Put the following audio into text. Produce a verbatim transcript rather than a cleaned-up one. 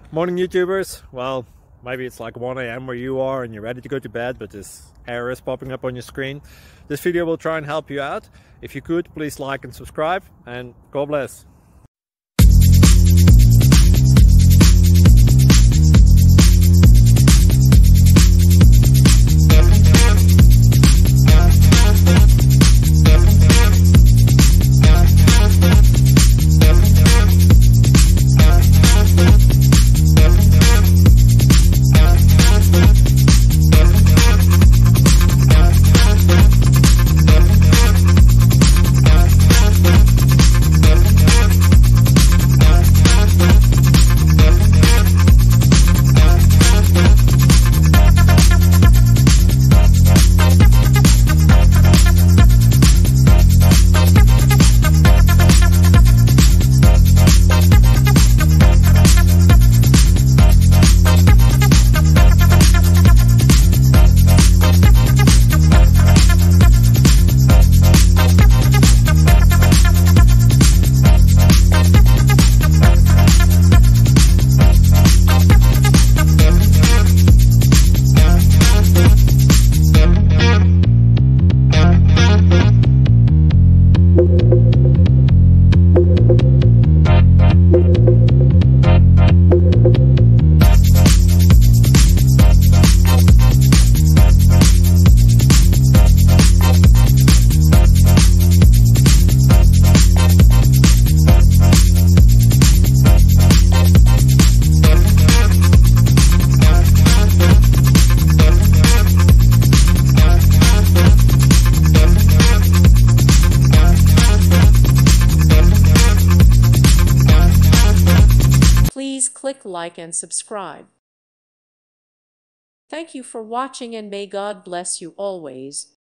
Morning YouTubers. Well, maybe it's like one A M where you are and you're ready to go to bed, but this error is popping up on your screen. This video will try and help you out. If you could, please like and subscribe, and God bless. Please click like and subscribe. Thank you for watching, and may God bless you always.